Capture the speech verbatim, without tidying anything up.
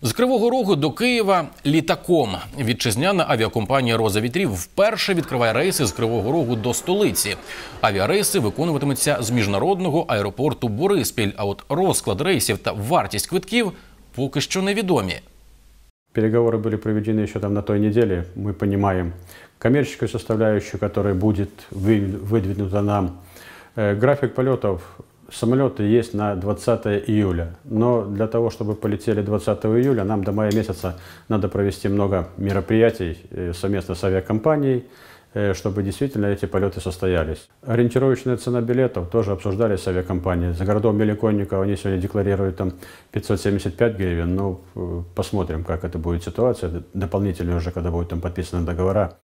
З Кривого Рогу до Києва літаком. Вітчизняна авіакомпанія «Роза вітрів» вперше відкриває рейси з Кривого Рогу до столиці. Авіарейси виконуватимуться з міжнародного аеропорту Бориспіль, а от розклад рейсів та вартість квитків поки що невідомі. Переговоры были проведены еще там на той неделе. Мы понимаем коммерческую составляющую, которая будет выдвинута нам. График полетов самолеты есть на двадцатое июля. Но для того, чтобы полетели двадцатого июля, нам до мая месяца надо провести много мероприятий совместно с авиакомпанией, чтобы действительно эти полеты состоялись. Ориентировочная цена билетов тоже обсуждались с авиакомпанией. За городом Меликонников они сегодня декларируют там пятьсот семьдесят пять гривен. Ну, посмотрим, как это будет ситуация. Дополнительно уже, когда будут там подписаны договора.